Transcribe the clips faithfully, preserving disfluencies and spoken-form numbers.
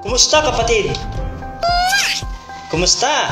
Kumusta kapatid? Kumusta?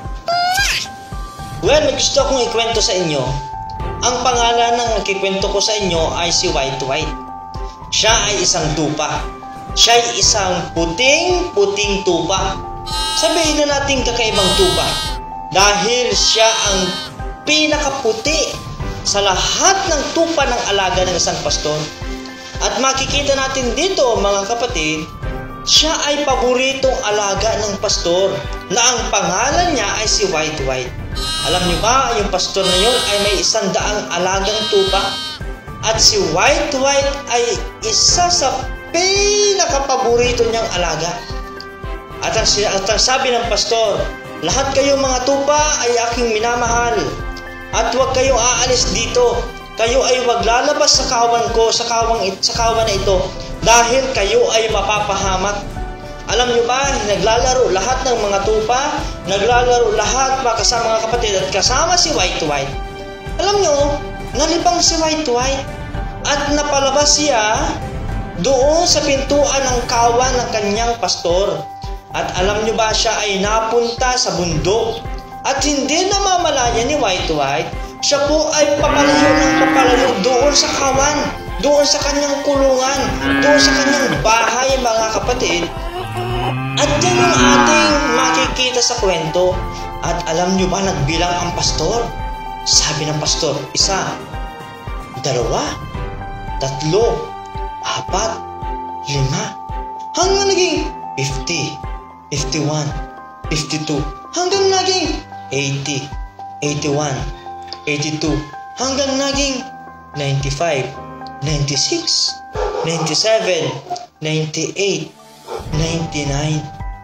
Well, may gusto akong ikwento sa inyo. Ang pangalan ng ikikwento ko sa inyo ay si White White. Siya ay isang tupa. Siya ay isang puting-puting tupa. Sabihin na natin kakaibang tupa. Dahil siya ang pinakaputi sa lahat ng tupa ng alaga ng isang pastor. At makikita natin dito mga kapatid, siya ay paboritong alaga ng pastor na ang pangalan niya ay si White White. Alam niyo ba, yung pastor na yun ay may isang daang alagang tupa at si White White ay isa sa pinakapaborito niyang alaga. At ang, at ang sabi ng pastor, lahat kayong mga tupa ay aking minamahal at huwag kayong aalis dito. Kayo ay wag lalabas sa kawan ko, sa kawang, sa kawan na ito dahil kayo ay mapapahamak. Alam nyo ba, naglalaro lahat ng mga tupa, naglalaro lahat mga kasama mga kapatid at kasama si White White. Alam nyo, nalibang si White White at napalabas siya doon sa pintuan ng kawan ng kanyang pastor. At alam nyo ba, siya ay napunta sa bundok at hindi namamalaya ni White White. Siya po ay papalayo ng papalayo doon sa kawan, doon sa kanyang kulungan, doon sa kanyang bahay mga kapatid. At yan yung ating makikita sa kwento. At alam nyo ba, nagbilang ang pastor? Sabi ng pastor, isa, dalawa, tatlo, apat, lima, hanggang naging fifty, fifty-one, fifty-two, hanggang naging eighty, eighty-one, eighty-two, hanggang naging ninety-five, ninety-six, ninety-seven, ninety-eight, ninety-nine.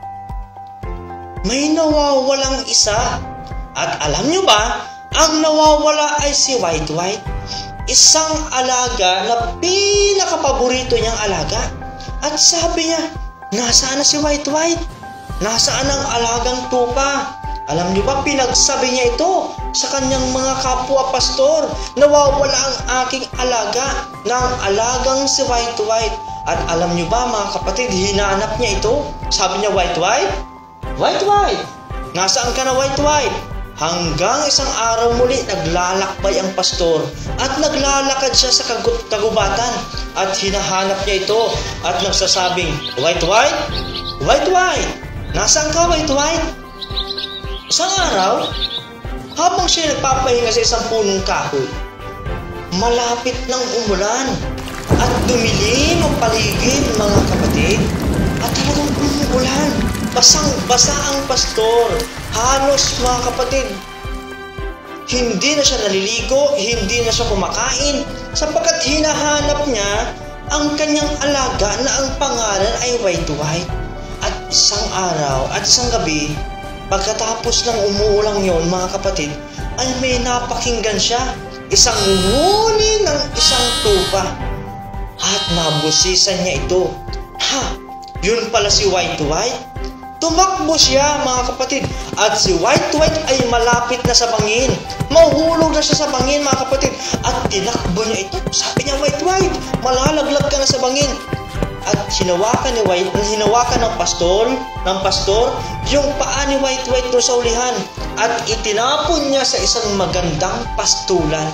May nawawalang isa. At alam nyo ba, ang nawawala ay si White White. Isang alaga na pinakapaborito niyang alaga. At sabi niya, nasaan na si White White? Nasaan ang alagang tupa? Alam nyo ba, pinagsabi niya ito sa kanyang mga kapwa pastor. Nawawala ang aking alaga ng alagang si White White. At alam nyo ba mga kapatid, hinanap niya ito. Sabi niya, White White, White White, nasaan ka na White White? Hanggang isang araw muli, naglalakbay ang pastor at naglalakad siya sa kagut kagubatan at hinahanap niya ito at nagsasabing, White White, White White, nasaan ka White White? Isang araw, habang siya nagpapahinga sa isang punong kahoy, malapit ng umulan at dumilim ang paligid mga kapatid at talagang umuulan. Basang-basa ang pastor. Halos mga kapatid, hindi na siya naliligo, hindi na siya kumakain sapagkat hinahanap niya ang kanyang alaga na ang pangalan ay White White. At isang araw at isang gabi, pagkatapos ng umuulang yon mga kapatid, ay may napakinggan siya, isang nguni ng isang tupa. At nabusisan niya ito. Ha! Yun pala si White White. Tumakbo siya mga kapatid. At si White White ay malapit na sa bangin. Mahuhulog na siya sa bangin mga kapatid. At tinakbo niya ito. Sabi niya, White White, malalaglag ka na sa bangin. At hinawakan ni White, hinawakan ng pastor, ng pastor, yung paa ni White White doon sa ulihan. At itinapon niya sa isang magandang pastulan.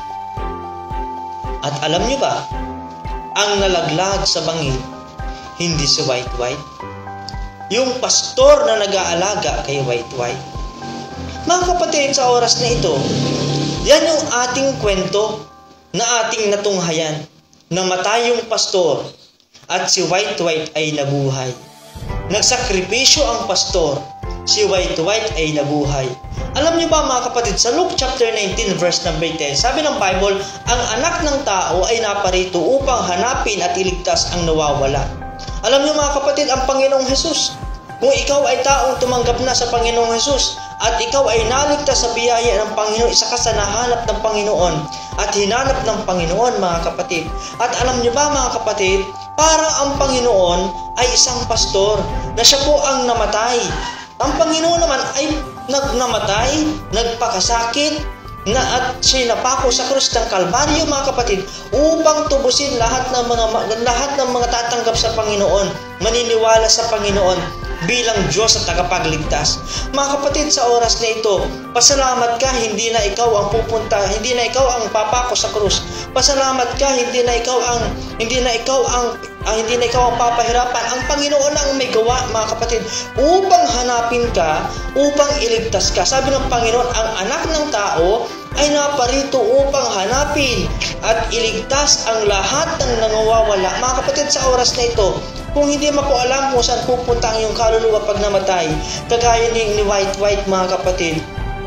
At alam niyo ba, ang nalaglag sa bangin, hindi si White White, yung pastor na nag-aalaga kay White White. Mga kapatid, sa oras na ito, yan yung ating kwento na ating natunghayan. Namatay yung pastor at si White White ay nabuhay. Nagsakripisyo ang pastor, si White White ay nabuhay. Alam niyo ba mga kapatid, sa Luke chapter nineteen verse number ten, sabi ng Bible, ang anak ng tao ay naparito upang hanapin at iligtas ang nawawala. Alam niyo mga kapatid, ang Panginoong Hesus, kung ikaw ay taong tumanggap na sa Panginoong Hesus at ikaw ay naligtas sa biyaya ng Panginoon, isa ka sa nahanap ng Panginoon at hinanap ng Panginoon mga kapatid. At alam niyo ba mga kapatid, parang ang Panginoon ay isang pastor na siya po ang namatay. Ang Panginoon naman ay nagnamatay, nagpakasakit, na at siya napako sa krus ng Kalbaryo, mga kapatid, upang tubusin lahat ng mga lahat ng mga tatanggap sa Panginoon, maniniwala sa Panginoon bilang Diyos at tagapagligtas. Mga kapatid, sa oras na ito, pasalamat ka, hindi na ikaw ang pupunta, hindi na ikaw ang papako sa krus. Pasalamat ka, hindi na ikaw ang hindi na ikaw ang ah, hindi na ikaw ang papahirapan. Ang Panginoon ang may gawa, mga kapatid, upang hanapin ka, upang iligtas ka. Sabi ng Panginoon, ang anak ng tao ay naparito upang hanapin at iligtas ang lahat ng nangawawala. Mga kapatid, sa oras na ito, kung hindi mo po alam kung saan pupunta ang iyong kaluluwa pag namatay, kagaya ni, ni White White, mga kapatid,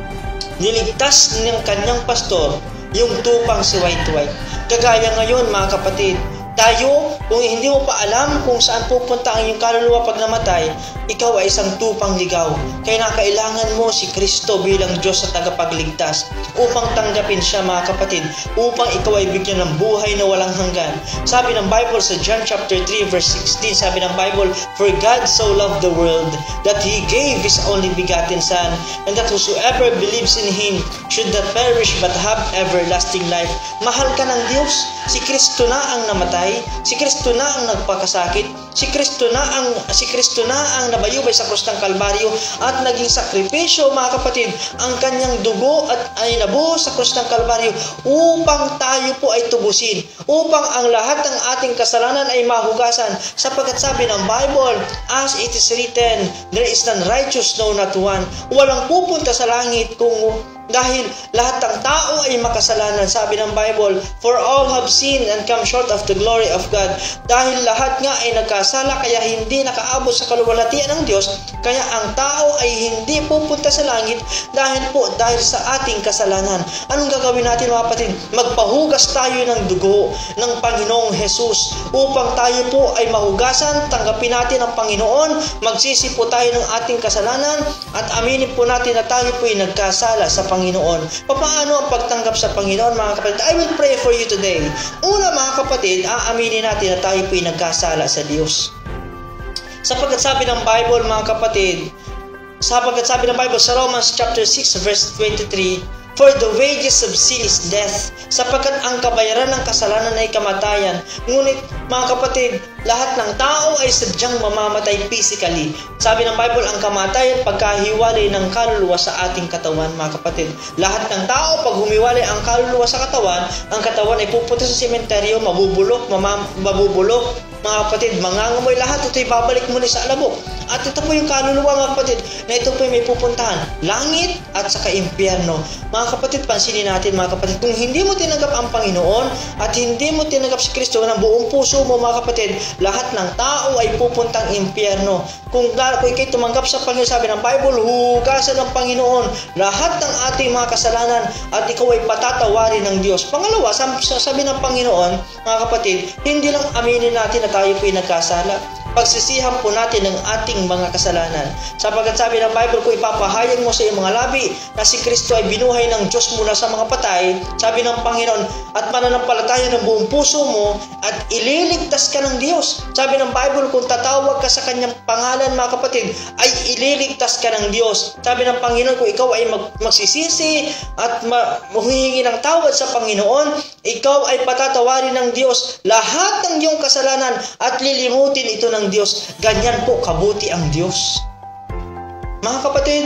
niligtas ng kanyang pastor yung tupang si White White. Kagaya ngayon, mga kapatid, tayo, kung hindi mo pa alam kung saan pupunta ang iyong kaluluwa pag namatay, ikaw ay isang tupang ligaw. Kaya nakailangan mo si Kristo bilang Diyos sa tagapagligtas upang tanggapin siya, mga kapatid, upang ikaw ay bigyan ng buhay na walang hanggan. Sabi ng Bible sa John chapter three verse sixteen, sabi ng Bible, "For God so loved the world that He gave His only begotten Son, and that whosoever believes in Him should not perish but have everlasting life." Mahal ka ng Diyos. Si Kristo na ang namatay, si Kristo na ang nagpakasakit, si Kristo na ang si Kristo na ang nabayubay sa krus ng Kalbaryo at naging sakripisyo, mga kapatid, ang kanyang dugo at ay nabuhos sa krus ng Kalbaryo upang tayo po ay tubusin, upang ang lahat ng ating kasalanan ay mahugasan, sapagkat sabi ng Bible, as it is written, there is none righteous, no not one. Walang pupunta sa langit kung dahil lahat ng tao ay makasalanan. Sabi ng Bible, "For all have sinned and come short of the glory of God." Dahil lahat nga ay nagkasala, kaya hindi nakaabot sa kaluwalhatian ng Diyos, kaya ang tao ay hindi pupunta sa langit dahil po dahil sa ating kasalanan. Anong gagawin natin, mga kapatid? Magpahugas tayo ng dugo ng Panginoong Jesus upang tayo po ay mahugasan, tanggapin natin ang Panginoon, magsisi po tayo ng ating kasalanan at aminin po natin na tayo po ay nagkasala sa Panginoon. Panginoon. Paano ang pagtanggap sa Panginoon, mga kapatid? I will pray for you today. Una, mga kapatid, aaminin natin na tayo po'y nagkasala sa Diyos. Sapagkat sabi ng Bible, mga kapatid, sapagkat sabi ng Bible sa Romans chapter six verse twenty-three, "For the wages of sin is death," sapagkat ang kabayaran ng kasalanan ay kamatayan. Ngunit, mga kapatid, lahat ng tao ay sadyang mamamatay physically. Sabi ng Bible, ang kamatayan pagkahiwalay ng kaluluwa sa ating katawan, mga kapatid. Lahat ng tao, pag humiwalay ang kaluluwa sa katawan, ang katawan ay pupunta sa sementeryo, mabubulok, mamam, mabubulok, mga kapatid, mangangamoy lahat. Ito'y babalik muli sa alabok. At ito po yung kaluluwa, mga kapatid, na ito po may pupuntahan, langit at saka impyerno. Mga kapatid, pansinin natin, mga kapatid, kung hindi mo tinanggap ang Panginoon at hindi mo tinanggap si Kristo ng buong puso mo, mga kapatid, lahat ng tao ay pupuntang impyerno. Kung, kung ikay tumanggap sa Panginoon, sabi ng Bible, hugasan ng Panginoon lahat ng ating mga kasalanan at ikaw ay patatawarin ng Diyos. Pangalawa, sabi ng Panginoon, mga kapatid, hindi lang aminin natin na tayo po'y nagkasala. Pagsisihan po natin ang ating mga kasalanan. Sapagkat sabi ng Bible, kung ipapahayag mo sa iyong mga labi na si Kristo ay binuhay ng Diyos mula sa mga patay, sabi ng Panginoon, at mananampalataya ng buong puso mo at ililigtas ka ng Diyos. Sabi ng Bible, kung tatawag ka sa kanyang pangalan, mga kapatid, ay ililigtas ka ng Diyos. Sabi ng Panginoon, kung ikaw ay mag- magsisisi at ma- humingi ng tawad sa Panginoon, ikaw ay patatawarin ng Diyos lahat ng iyong kasalanan at lilimutin ito ng Diyos. Ganyan po kabuti ang Diyos. Mga kapatid,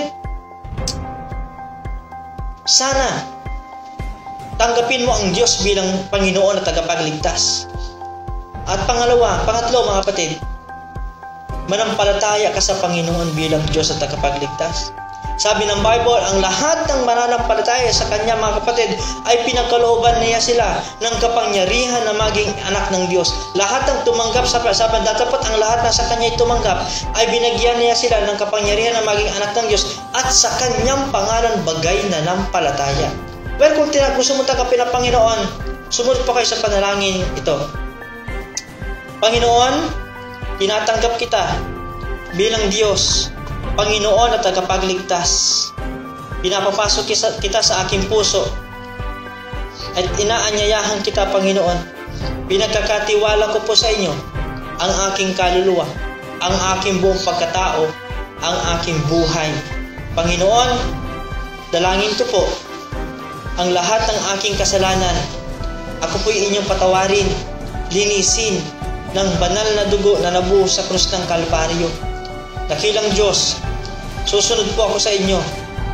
sana tanggapin mo ang Diyos bilang Panginoon at tagapagligtas. At pangalawa, pangatlo, mga kapatid, manampalataya ka sa Panginoon bilang Diyos at tagapagligtas. Sabi ng Bible, ang lahat ng mananampalataya sa Kanya, mga kapatid, ay pinagkalooban niya sila ng kapangyarihan na maging anak ng Diyos. Lahat ng tumanggap sa sabi, dapat ang lahat na sa Kanya ay tumanggap, ay binagyan niya sila ng kapangyarihan na maging anak ng Diyos at sa Kanyang pangalan bagay na nampalataya. Well, kung gusto mo tanggapin ang Panginoon, sumunod pa kayo sa panalangin ito. Panginoon, tinatanggap kita bilang Diyos, Panginoon at tagapagligtas. Pinapapasok kita sa aking puso at inaanyayahan kita, Panginoon. Pinagkakatiwala ko po sa inyo ang aking kaluluwa, ang aking buong pagkatao, ang aking buhay. Panginoon, dalangin ko po ang lahat ng aking kasalanan. Ako po'y inyong patawarin, linisin ng banal na dugo na nabuhos sa krus ng Kalbaryo. Dakilang Diyos, susunod po ako sa inyo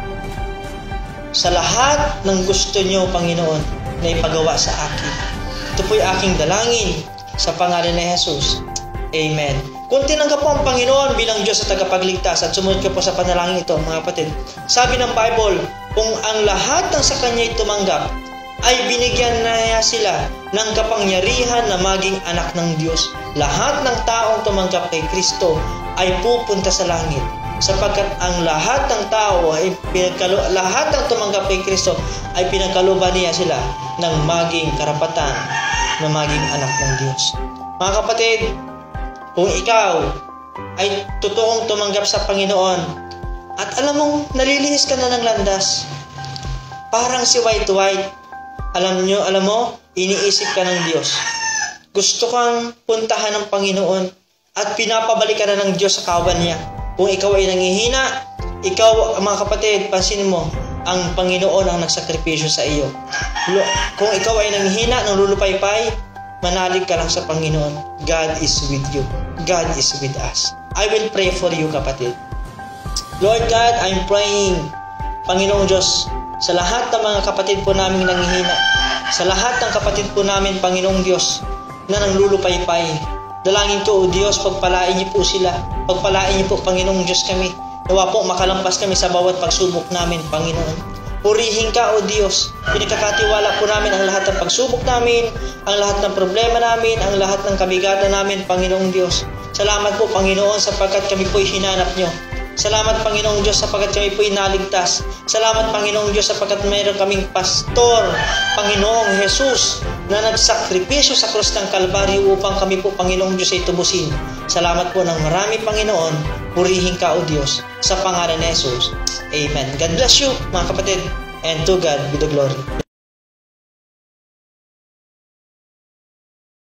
sa lahat ng gusto nyo, Panginoon, na ipagawa sa akin. Ito po'y aking dalangin sa pangalan ni Jesus. Amen. Kung tinanggap po ang Panginoon bilang Diyos at tagapagligtas at sumunod ka po sa panalangin ito, mga kapatid, sabi ng Bible, kung ang lahat ng sa Kanya'y tumanggap, ay binigyan na niya sila ng kapangyarihan na maging anak ng Diyos. Lahat ng taong tumanggap kay Kristo ay pupunta sa langit, sapagkat ang lahat ng tao ay pinagkalo, lahat ng tumanggap kay Kristo ay pinagkalooban niya sila ng maging karapatan na maging anak ng Diyos. Mga kapatid, kung ikaw ay totoong tumanggap sa Panginoon at alam mong nalilinis ka na ng landas, parang si White White, alam nyo, alam mo, iniisip ka ng Diyos. Gusto kang puntahan ng Panginoon at pinapabalik ka na ng Diyos sa kawan niya. Kung ikaw ay nangihina, ikaw, mga kapatid, pansinin mo, ang Panginoon ang nagsakripisyo sa iyo. Kung ikaw ay nanghihina, nang lulupaypay, manalig ka lang sa Panginoon. God is with you. God is with us. I will pray for you, kapatid. Lord God, I'm praying, Panginoong Diyos, sa lahat ng mga kapatid po namin nanghihina, sa lahat ng kapatid po namin, Panginoong Diyos, na nanglulupaypay, dalangin ko, O Diyos, pagpalain niyo po sila. Pagpalain niyo po, Panginoong Diyos, kami. Nawa po makalampas kami sa bawat pagsubok namin, Panginoon. Purihin ka, O Diyos. Pinagkakatiwala po namin ang lahat ng pagsubok namin, ang lahat ng problema namin, ang lahat ng kabigatan namin, Panginoong Diyos. Salamat po, Panginoon, sapagkat kami po'y hinanap niyo. Salamat, Panginoong Diyos, sapagkat kami po'y naligtas. Salamat, Panginoong Diyos, sapagkat mayroon kaming pastor, Panginoong Jesus, na nagsakripisyo sa krus ng Kalbaryo upang kami po, Panginoong Diyos, ay tubusin. Salamat po ng marami, Panginoon. Purihin ka, O Diyos, sa pangalan ni Jesus. Amen. God bless you, mga kapatid, and to God be the glory.